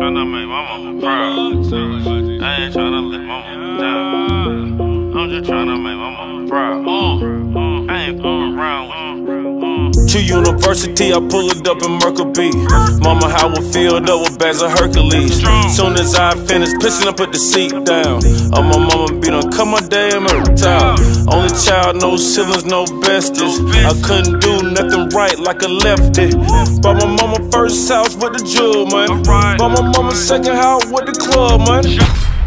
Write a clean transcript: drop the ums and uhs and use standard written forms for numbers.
tryna make my mama proud. I ain't tryna let my mama down. I'm just tryna make my mama proud. I ain't fooling around with True University, I pull it up in Mercury. Mama, how I filled up with bags of Hercules. Soon as I finish pissing, I put the seat down. Oh, my mama be done cut my damn towel. Only child, no siblings, no besties. I couldn't do nothing right like a lefty. Bought my mama first house with the jewel, man. Bought my mama second house with the club, man.